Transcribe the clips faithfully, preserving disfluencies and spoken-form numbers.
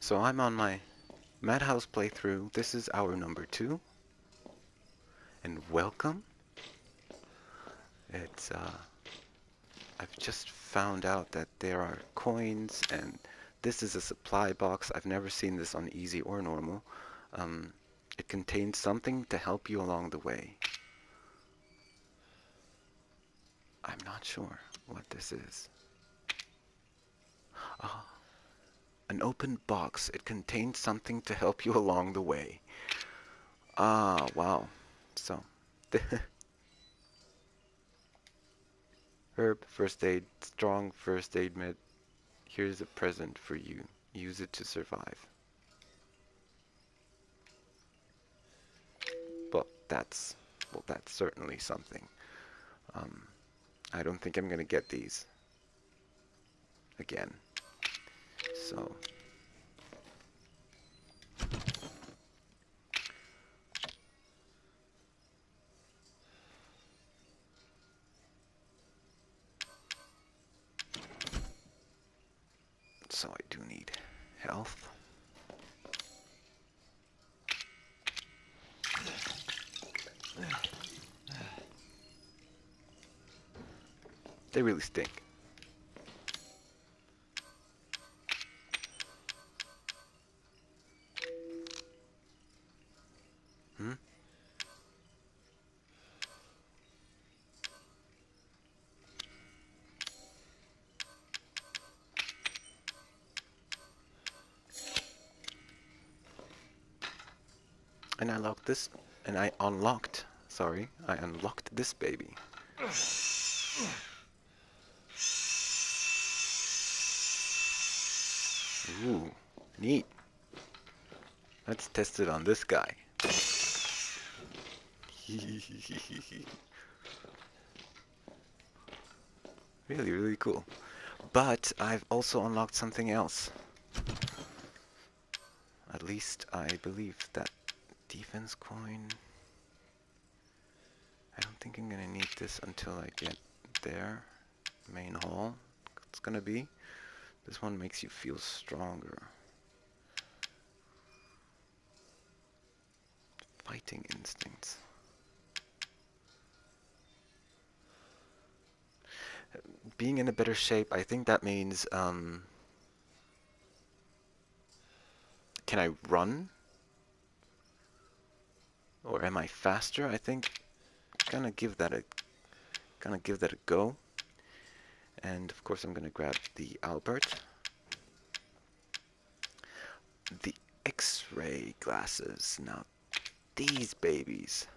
So I'm on my Madhouse playthrough. This is our number two. And welcome. It's, uh, I've just found out that there are coins, and this is a supply box. I've never seen this on easy or normal. Um, it contains something to help you along the way. I'm not sure what this is. Ah, an open box. It contains something to help you along the way. Ah, wow. So, herb, first aid, strong first aid med. Here's a present for you. Use it to survive. Well, that's, well, that's certainly something. Um, I don't think I'm gonna get these again. So, so I do need health. They really stink. Hmm? And I locked this, and I unlocked, sorry, I unlocked this baby. Ooh, neat. Let's test it on this guy. Really, really cool. But I've also unlocked something else. At least I believe that defense coin. I don't think I'm gonna need this until I get there. Main hall. It's gonna be. This one makes you feel stronger. Fighting instincts. Being in a better shape, I think that means, um, can I run? Or am I faster? I think I'm gonna give that a gonna give that a go. And of course I'm gonna grab the Albert. The X-ray glasses. Now these babies.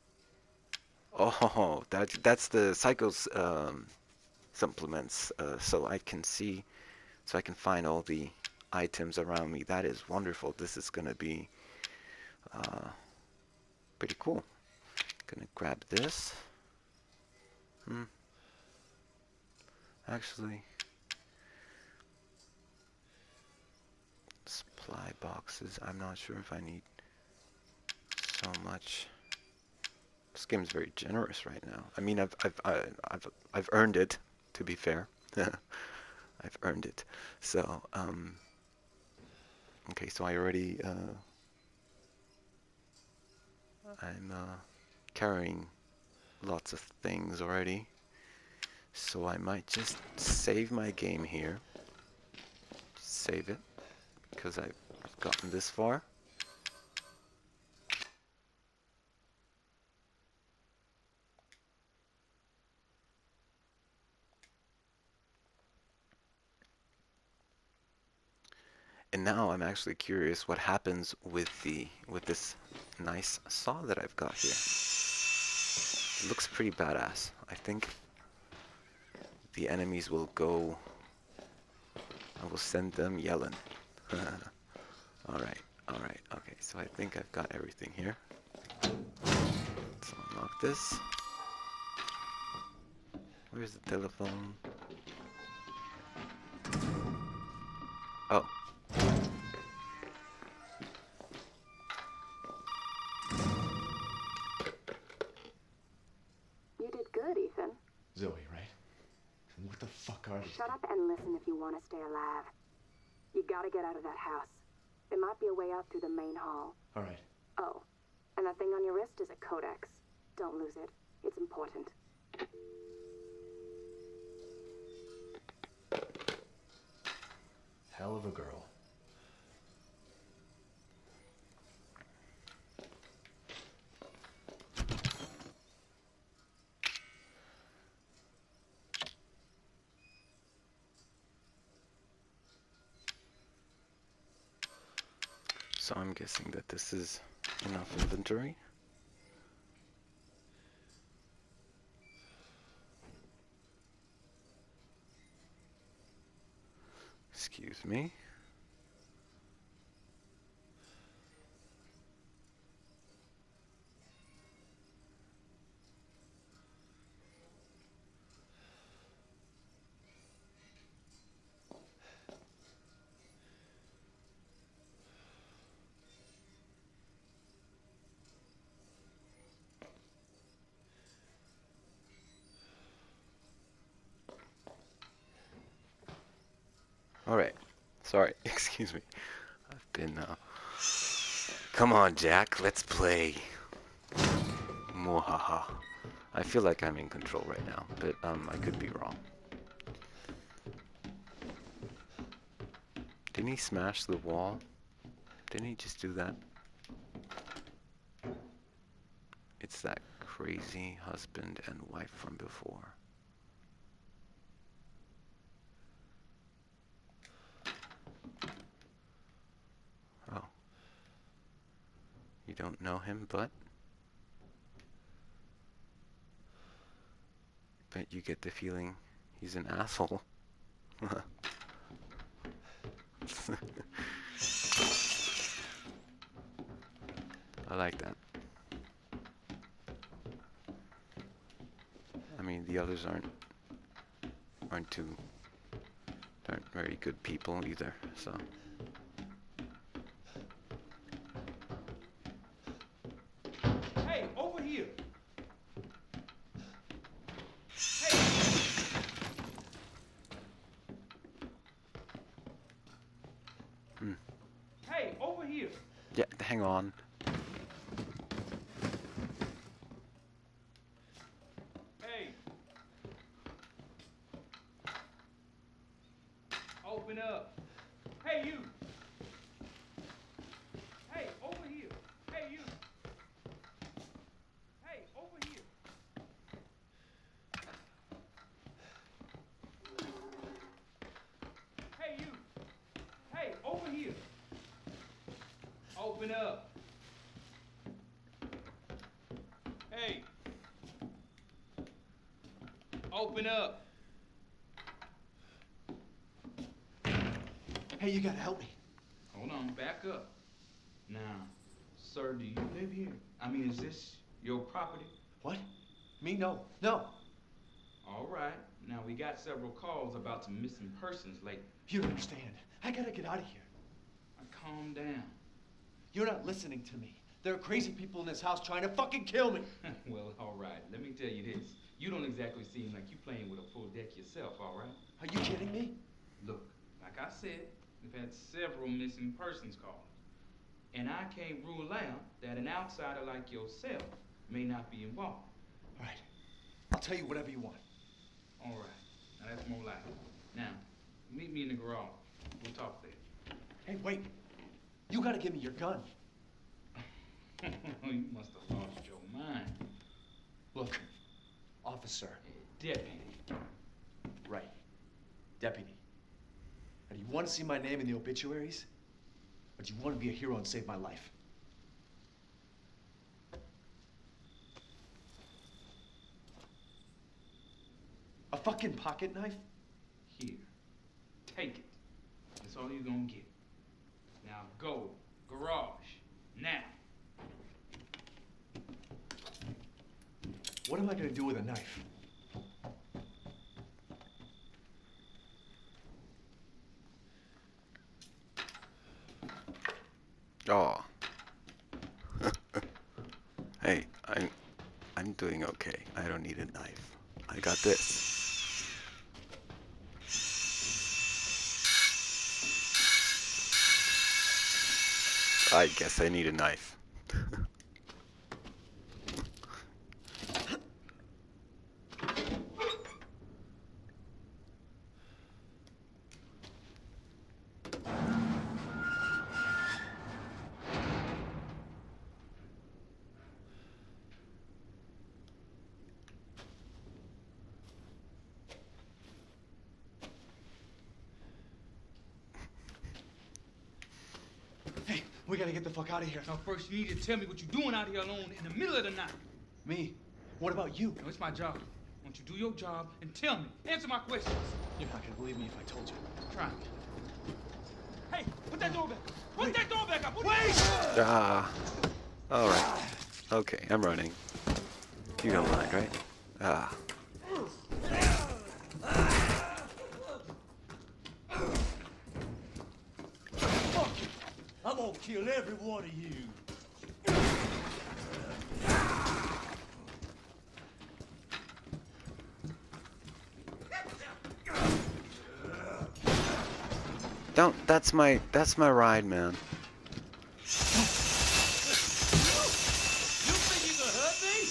Oh, that that's the Psychos um, supplements, uh, so I can see, so I can find all the items around me. That is wonderful. This is gonna be uh, pretty cool. Gonna grab this. Hmm. Actually, supply boxes. I'm not sure if I need so much. This game's very generous right now. I mean, I've I've I, I've I've earned it. To be fair, I've earned it. So, um, okay. So I already uh, I'm uh, carrying lots of things already. So I might just save my game here. Save it because I've gotten this far. And now I'm actually curious what happens with the with this nice saw that I've got here. It looks pretty badass. I think the enemies will go. I will send them yelling. Alright, alright, okay, so I think I've got everything here. Let's unlock this. Where's the telephone? Oh. You did good, Ethan. Zoe, right? And what the fuck are these? Shut up and listen if you want to stay alive. You gotta get out of that house. There might be a way out through the main hall. All right. Oh, and that thing on your wrist is a codex. Don't lose it. It's important. Hell of a girl. So I'm guessing that this is enough inventory. Excuse me. Alright. Sorry. Excuse me. I've been, uh... Come on, Jack. Let's play. Mwahaha. I feel like I'm in control right now, but, um, I could be wrong. Didn't he smash the wall? Didn't he just do that? It's that crazy husband and wife from before. Oh. You don't know him, but... But you get the feeling he's an asshole. I like that. I mean, the others aren't aren't too aren't very good people either, so. Hey, over here. Hey. Hmm. Hey, over here. Yeah, hang on. Hey. Open up. Hey, you. Hey, over here. Hey, you. Hey, over here. Hey, you. Hey, over here. Open up. Hey. Open up. Hey, you gotta help me. Hold on, back up. Now, sir, do you live here? I mean, is this your property? What? Me? No. No. All right. Now, we got several calls about some missing persons lately. You don't understand. I gotta get out of here. Now, calm down. You're not listening to me. There are crazy people in this house trying to fucking kill me. Well, all right. Let me tell you this. You don't exactly seem like you playing with a full deck yourself, all right? Are you kidding me? Look, like I said, we've had several missing persons calls. And I can't rule out that an outsider like yourself may not be involved. All right. I'll tell you whatever you want. All right. Now, that's more like it. Now, meet me in the garage. We'll talk there. Hey, wait. You gotta give me your gun. You must have lost your mind. Look, officer. Deputy. Right. Deputy. Now, do you want to see my name in the obituaries? Or do you want to be a hero and save my life? A fucking pocket knife? Here. Take it. That's all you're gonna get. Now go. Garage. Now. What am I gonna do with a knife? Oh. Hey, I'm I'm doing okay. I don't need a knife. I got this. I guess I need a knife. Hey, we gotta get the fuck out of here. Now, first, you need to tell me what you're doing out here alone in the middle of the night. Me? What about you? No, it's my job. Why don't you do your job and tell me? Answer my questions. You're not gonna believe me if I told you. Try me. Hey, put that door back up. Put Wait. that door back up. Put Wait! Ah. Alright. Okay, I'm running. You don't mind, right? Ah. Fuck it. I'm gonna kill every one of you. Don't, that's my, that's my ride, man. You think you can hurt me?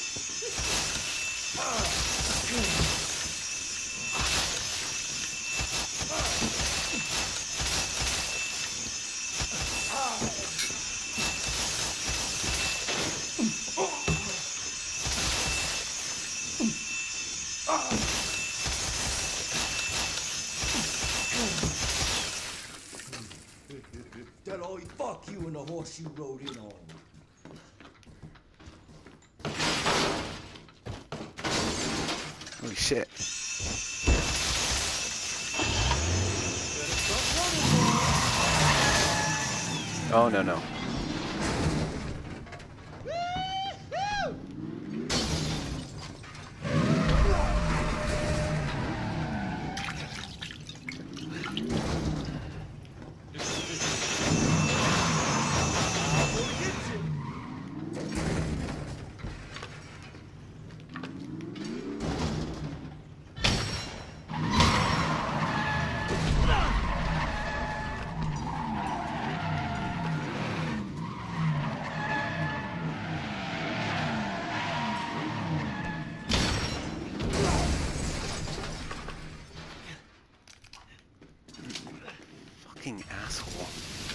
That all you fuck you and the horse you rode in on. Holy shit. Oh, no, no. Fucking asshole.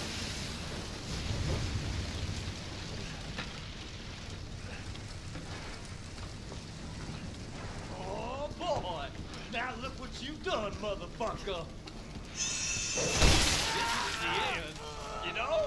Oh boy! Now look what you've done, motherfucker! This is the end, you know?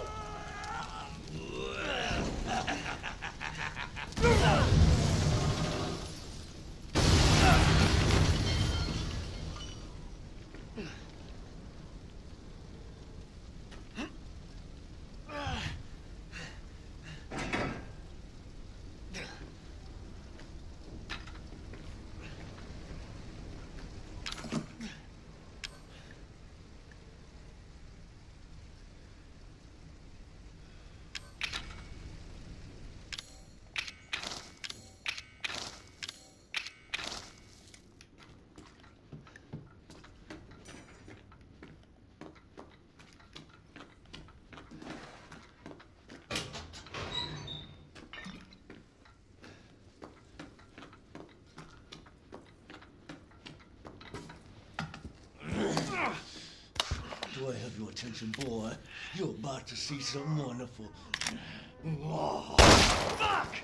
Do I have your attention, boy? You're about to see something wonderful. Oh, fuck!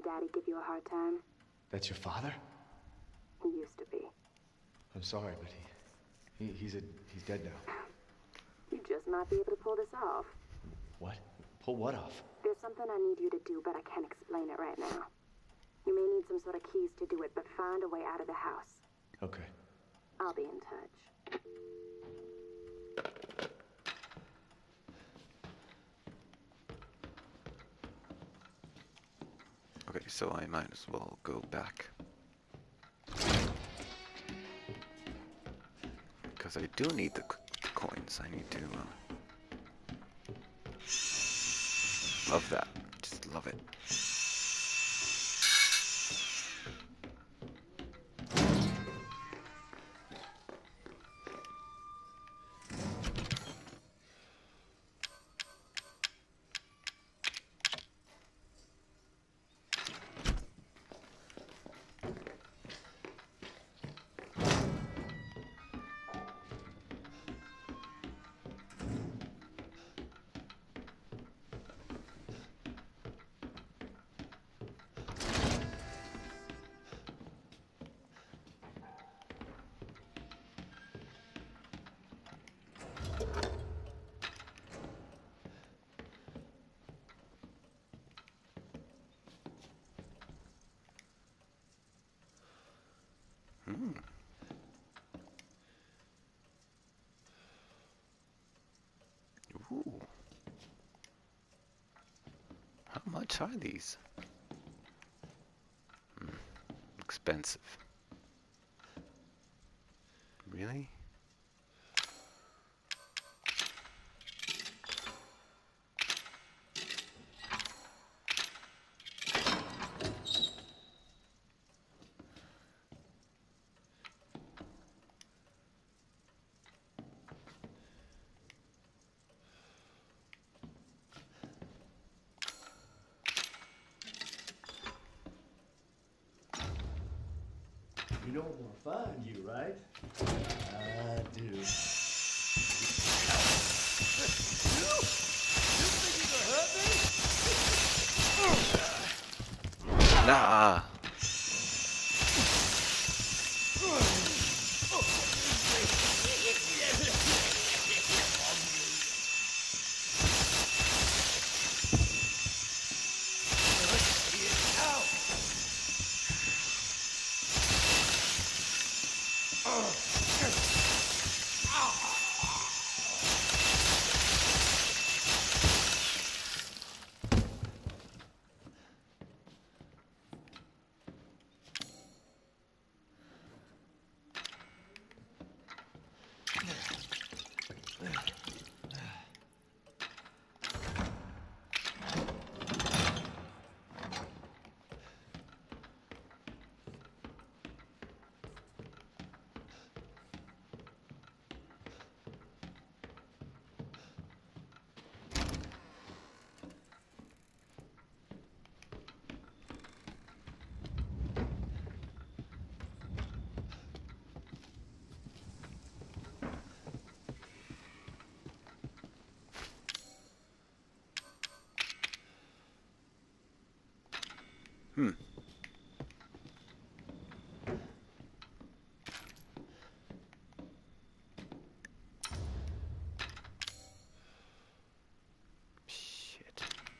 daddy give you a hard time? That's your father? He used to be. I'm sorry, but he, he he's a he's dead now. You just might be able to pull this off. What? Pull what off? There's something I need you to do, but I can't explain it right now. You may need some sort of keys to do it, but find a way out of the house. Okay. I'll be in touch. Okay, so I might as well go back. Because I do need the, the coins. I need to... Uh, love that. Just love it. Hmm. Ooh. How much are these? Hmm. Expensive. Really? You don't want to find you, right? I do. You think you can hurt me? Nah. Hmm. Shit.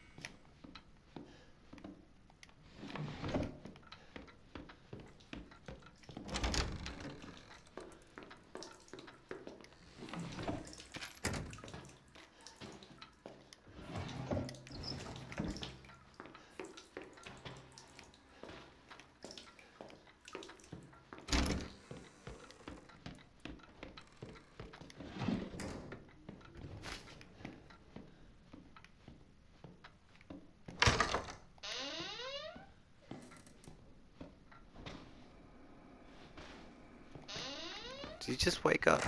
Did you just wake up?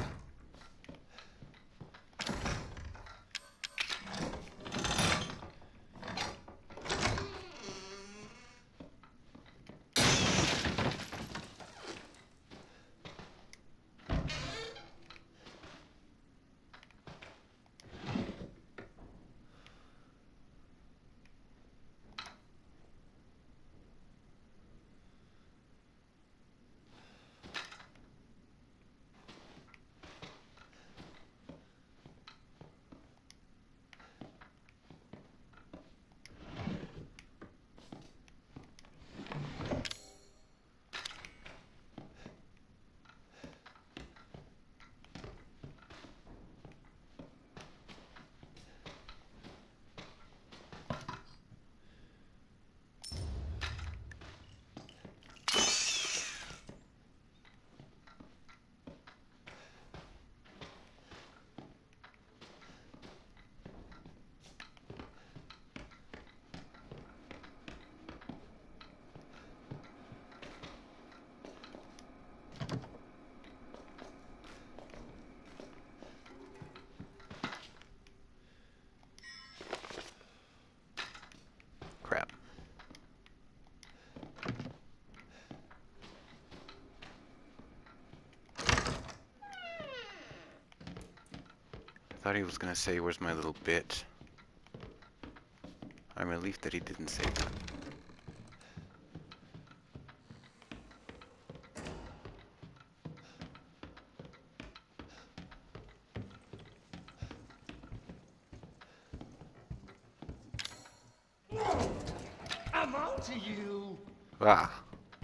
thought he was gonna say, "Where's my little bit?" I'm relieved that he didn't say that. I'm on to you. Ah.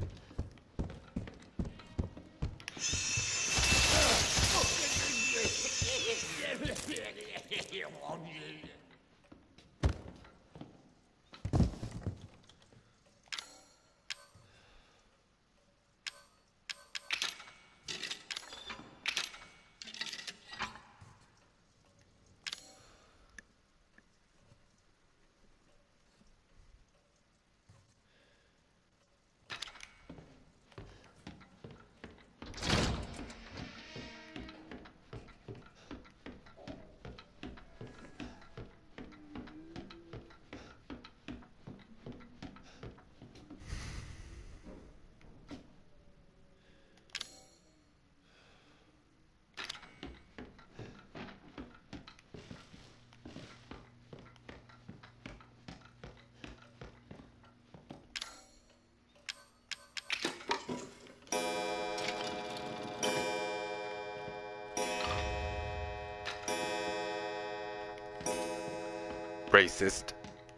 Racist.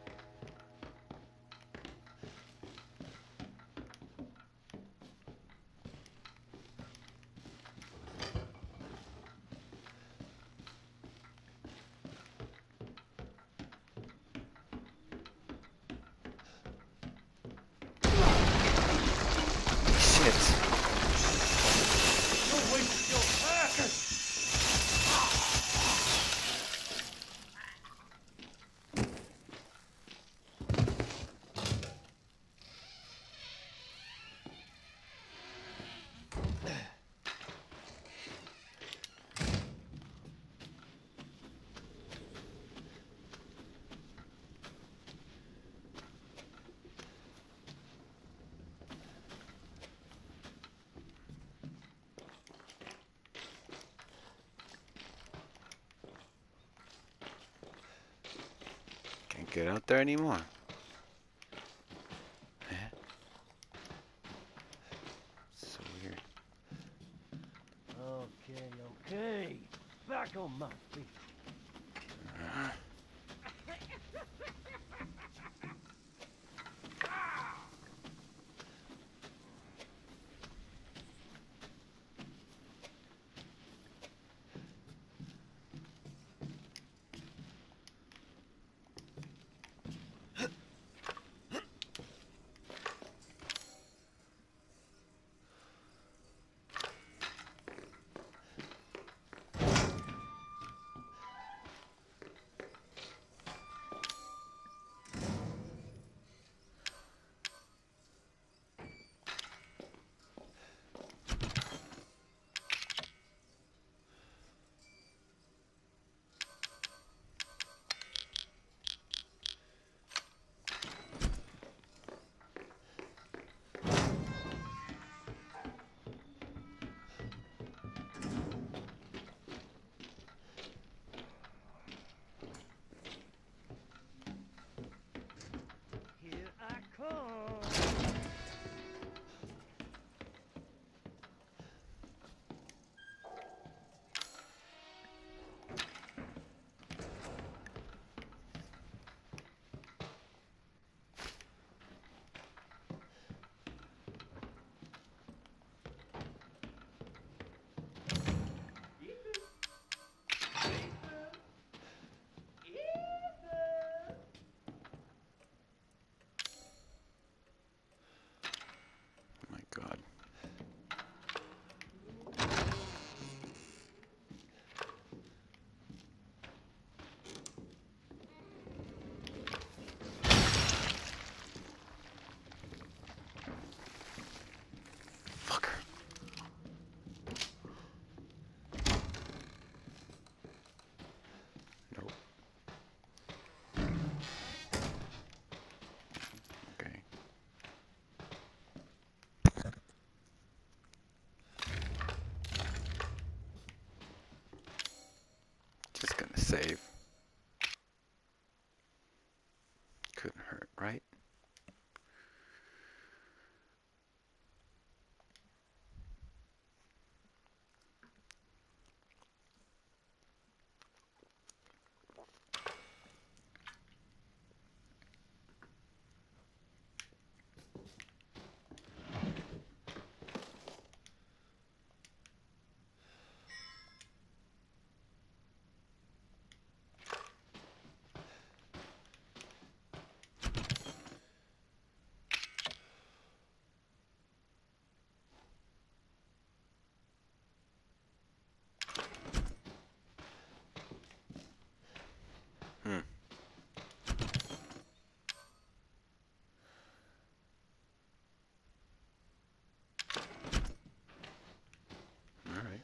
Shit. You're wasting your time. Can't get out there anymore. Eh? So weird. Okay, okay. Back on my feet. Uh, save. Couldn't hurt, right? Hmm. All right.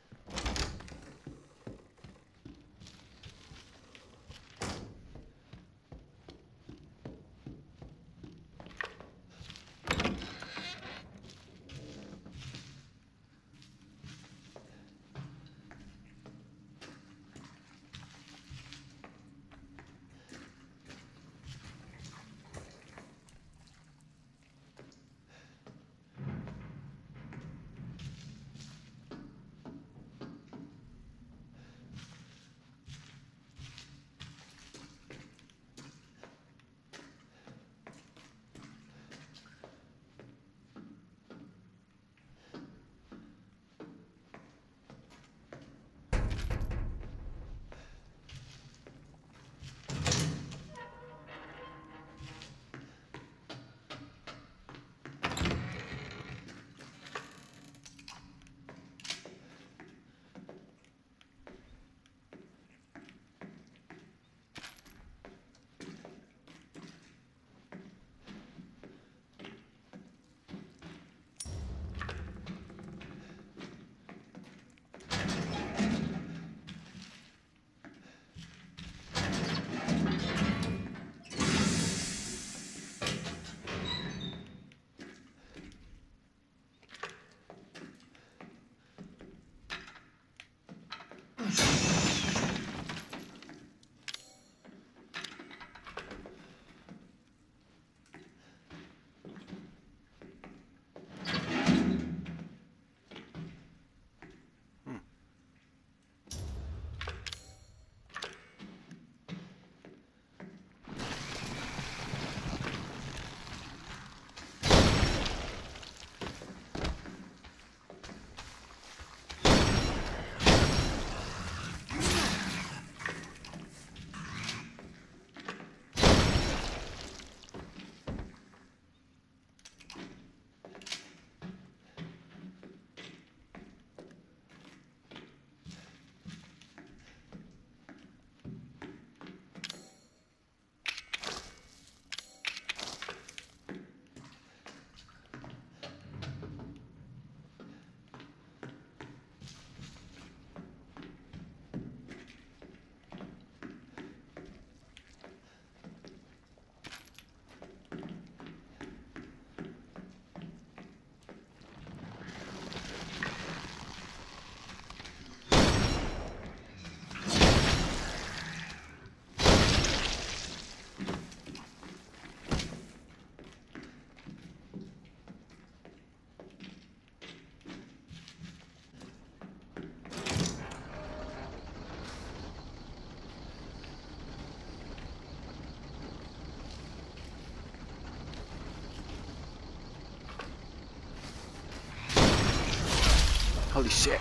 Holy shit.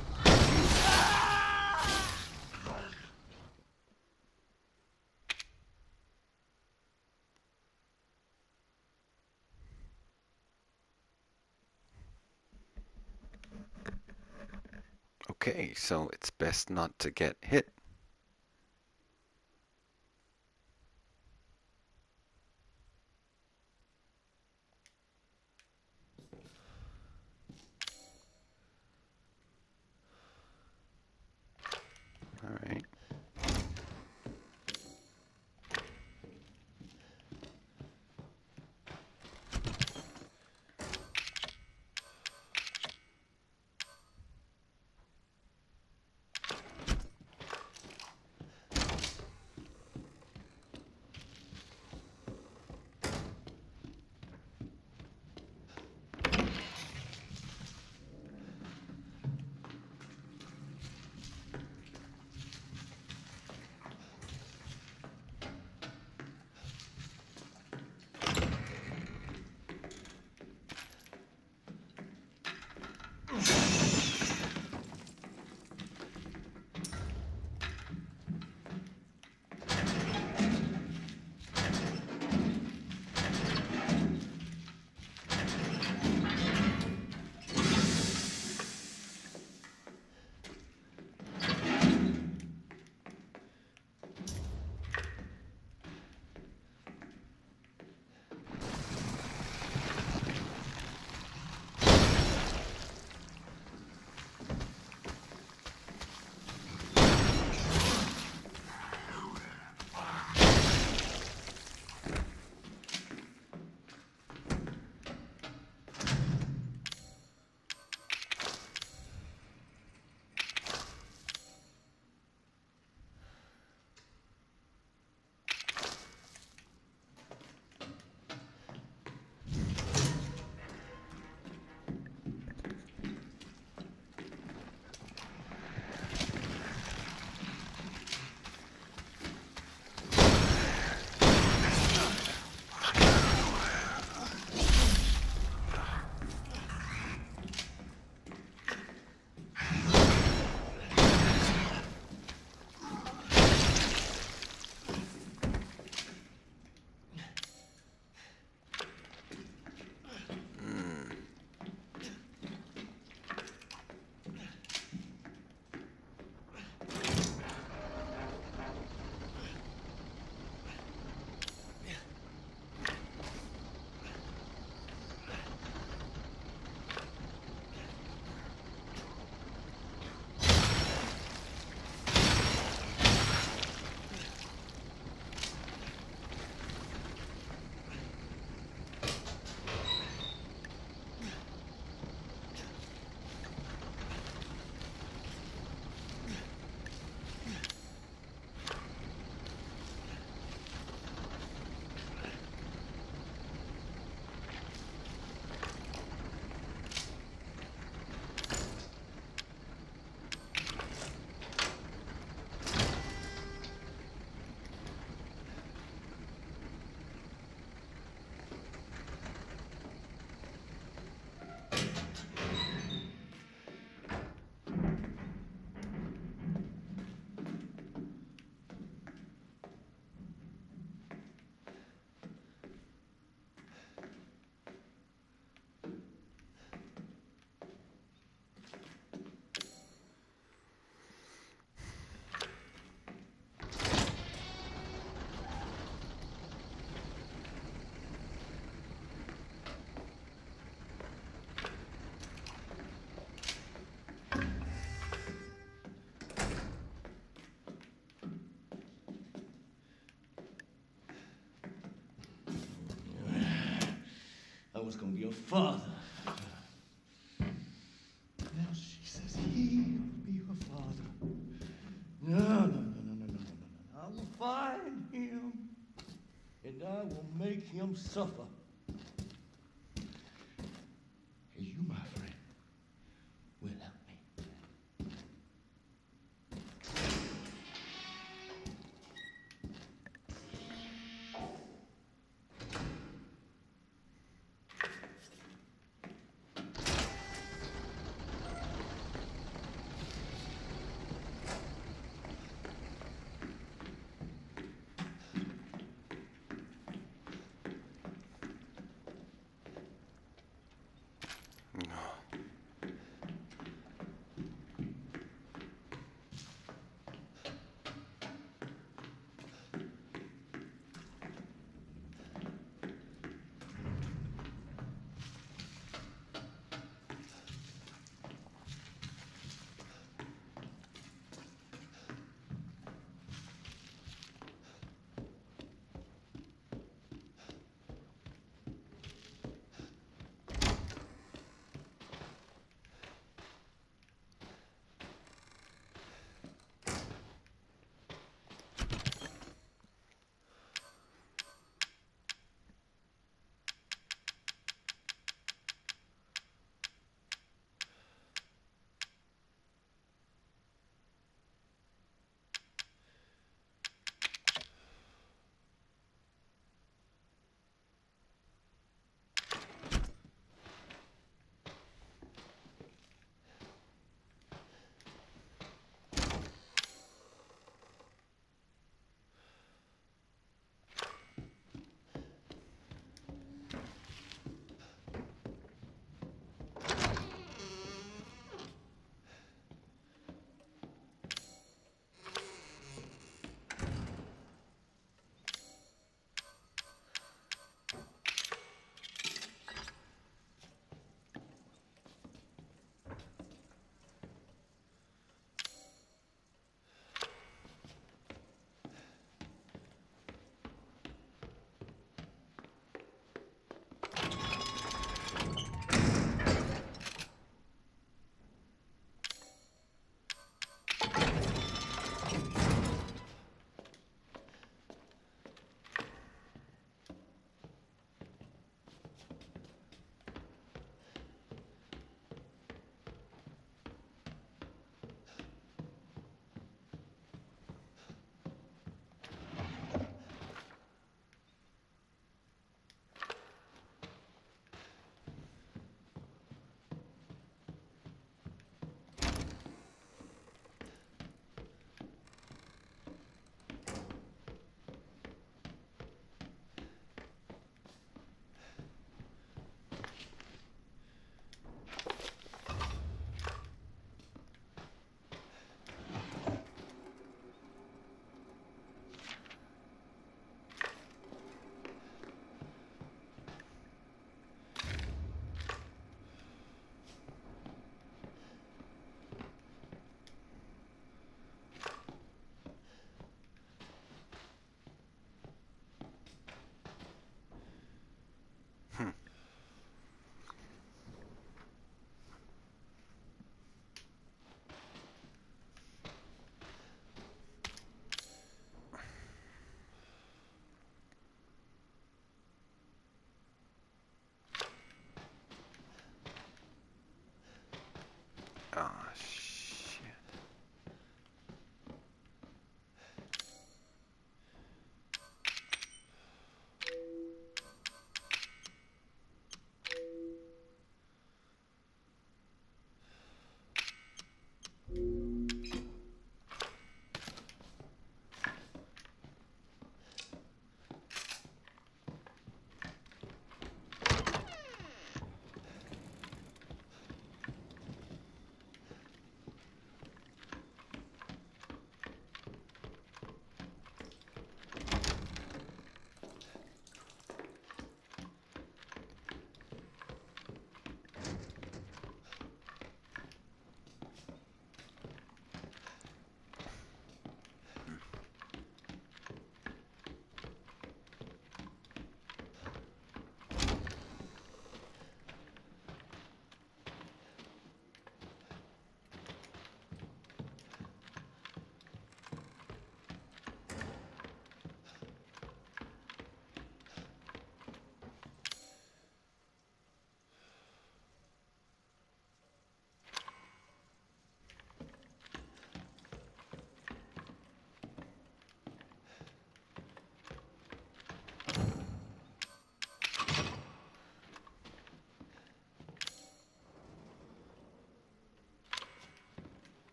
Okay, so it's best not to get hit. All right. your father. And she says he will be her father. No, no, no, no, no, no, no, no. I will find him, and I will make him suffer. And you, my friend, will help me. Ah, shit.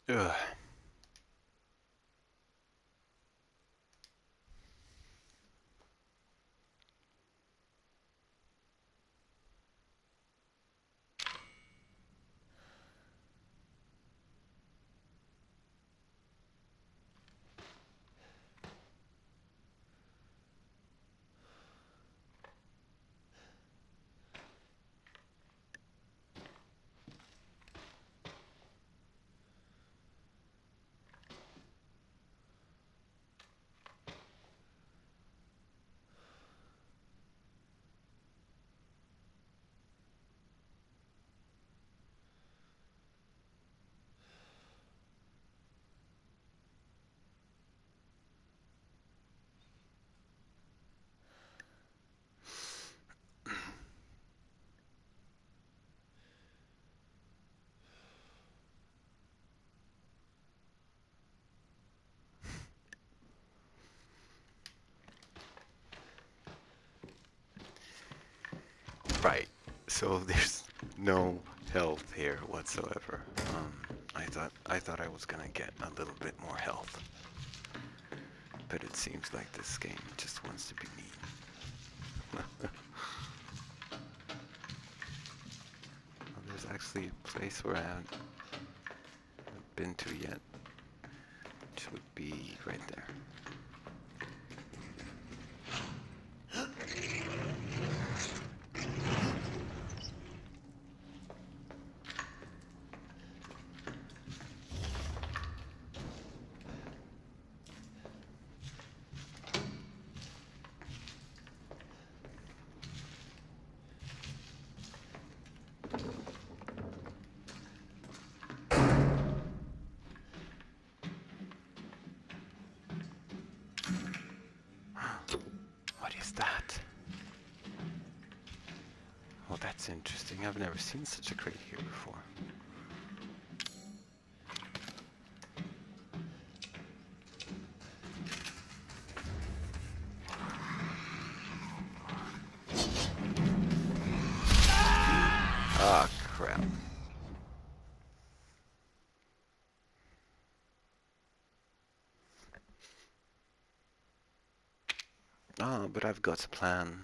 Ugh. Right. So there's no health here whatsoever. Um, I thought I thought I was gonna get a little bit more health, but it seems like this game just wants to be mean. Well, there's actually a place where I haven't been to yet, which would be right there. What is that? Well, that's interesting. I've never seen such a crate here before. Ah, crap. Ah, but I've got a plan.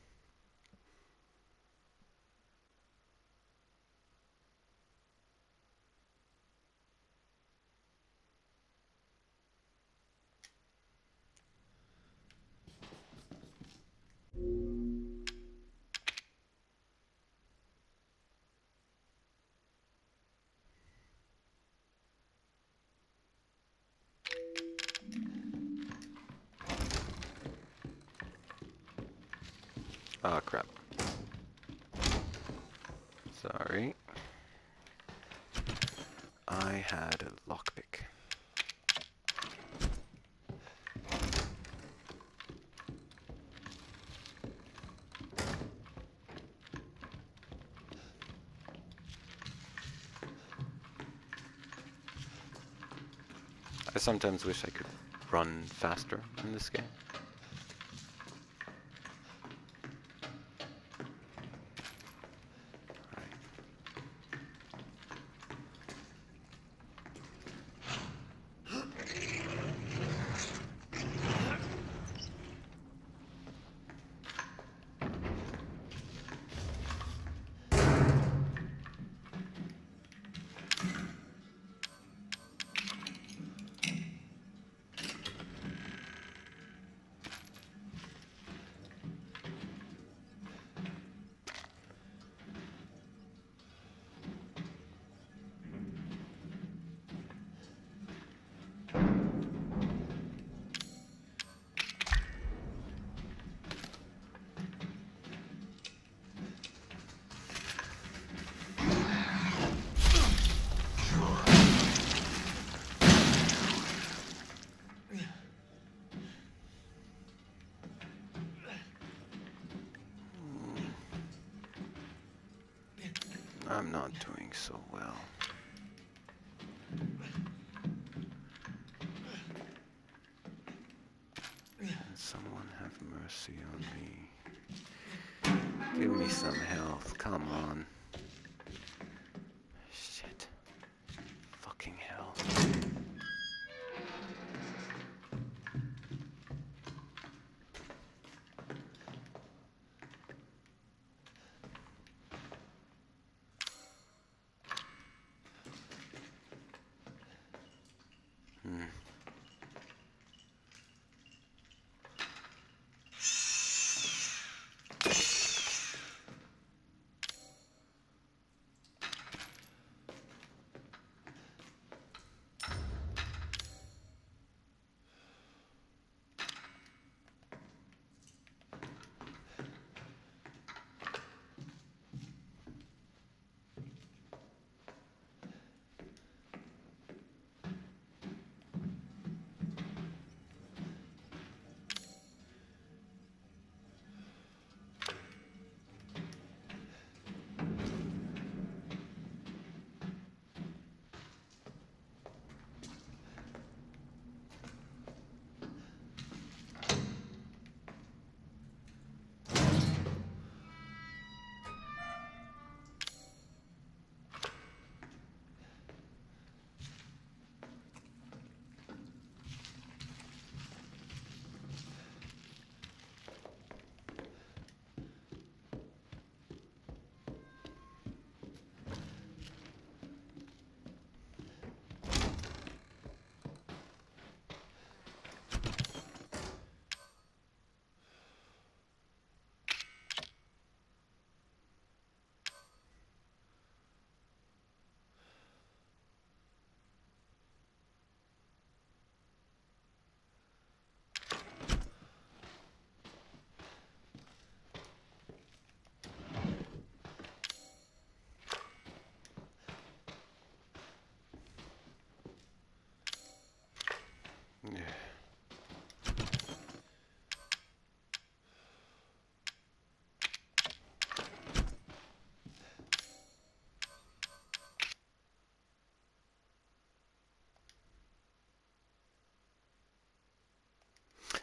Ah, crap. Sorry. I had a lockpick. I sometimes wish I could run faster in this game. I'm not doing so well. Can someone have mercy on me? Give me some health, come on. Shit. Fucking hell.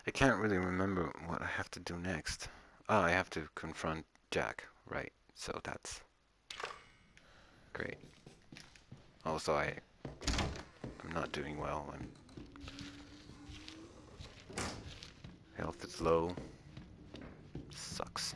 I can't really remember what I have to do next. Ah, I have to confront Jack, right? So that's great. Also, I I'm not doing well. I'm health is low. Sucks.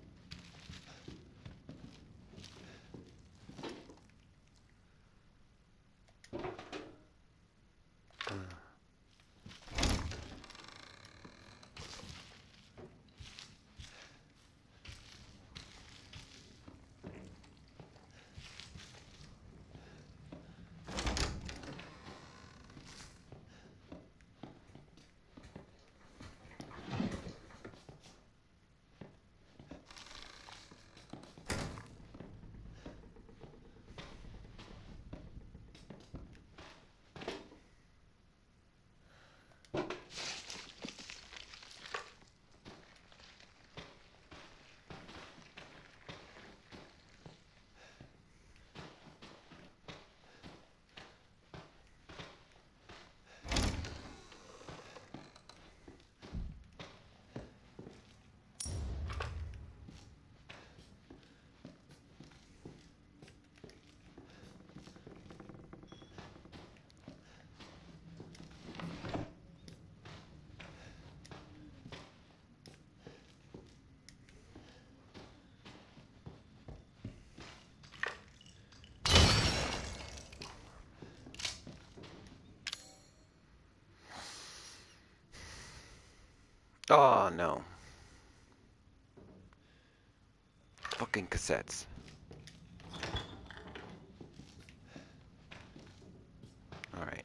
Oh no. Fucking cassettes. Alright.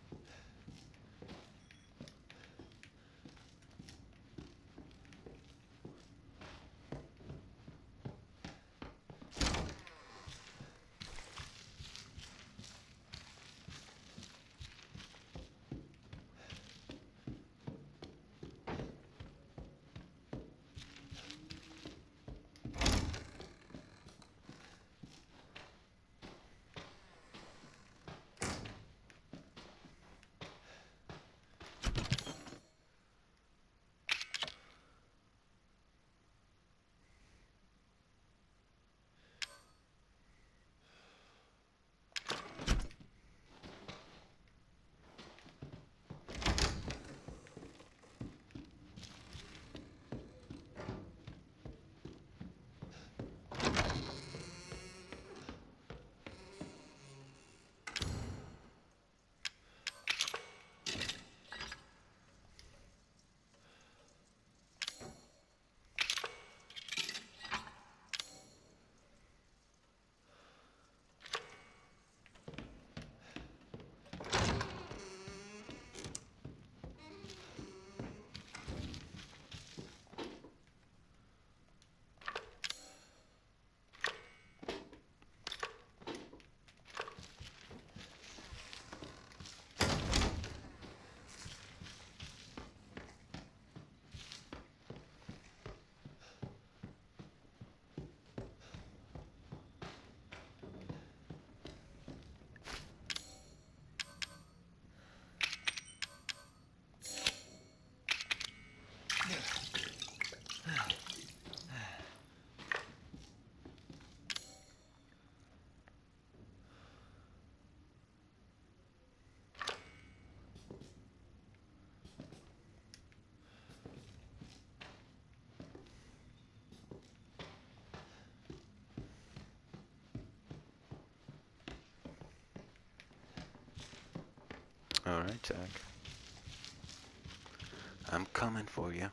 Alright, Jack. I'm coming for you.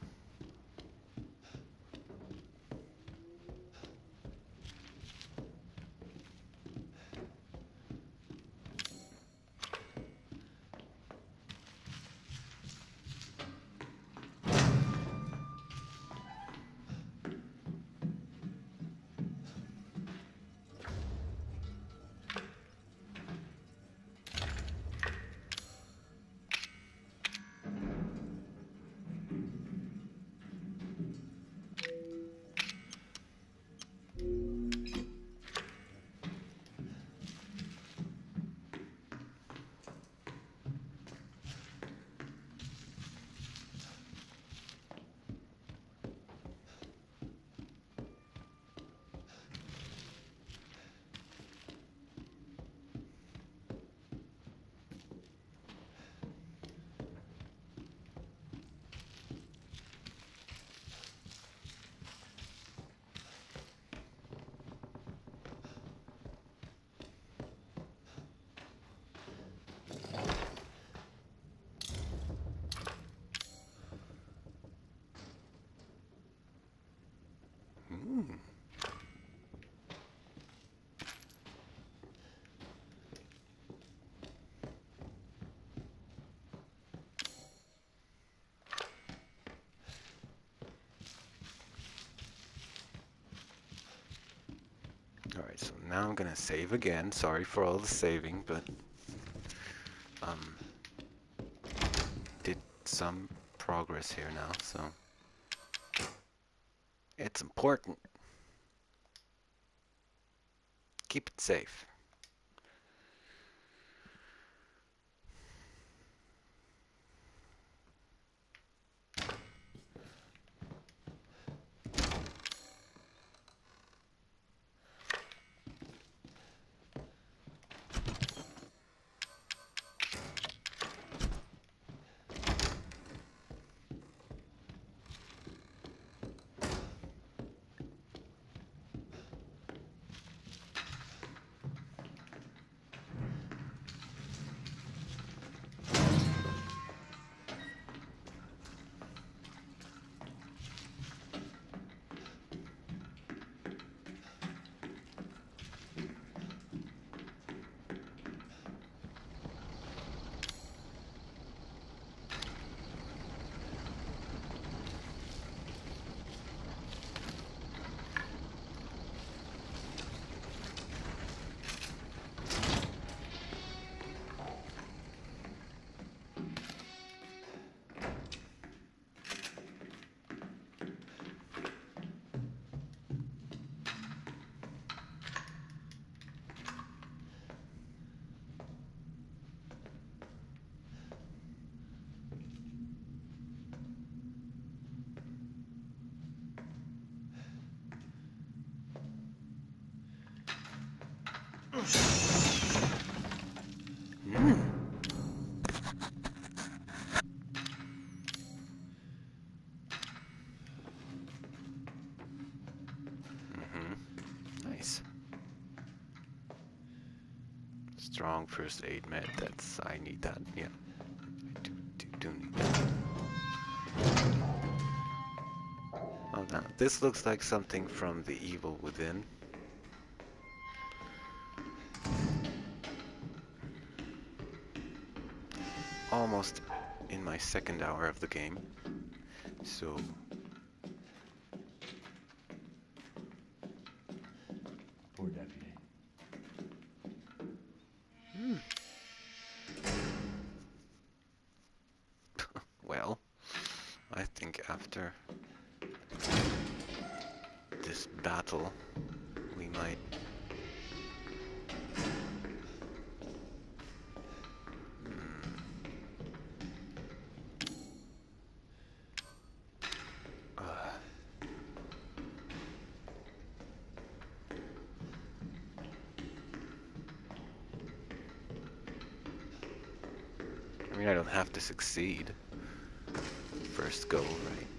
doing? Alright, so now I'm gonna save again. Sorry for all the saving, but um did some progress here now, so it's important. Keep it safe. Mm. Mm-hmm. Nice. Strong first aid med. That's I need that. Yeah, I do do, do need that. Oh, now this looks like something from The Evil Within. Almost in my second hour of the game, so Poor deputy. hmm. Well, I think after this battle, we might I mean, I don't have to succeed. First go, right?